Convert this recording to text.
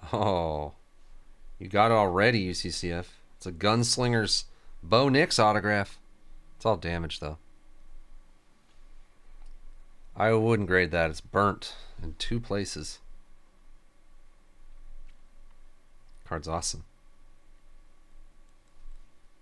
Oh, you got it already, UCCF. It's a Gunslingers Bo Nix autograph. It's all damaged, though. I wouldn't grade that. It's burnt in 2 places. Card's awesome.